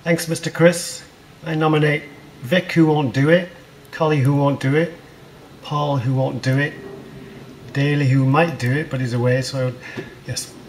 Thanks, Mr. Chris. I nominate Vic, who won't do it, Collie, who won't do it, Paul, who won't do it, Daly, who might do it but is away, so yes.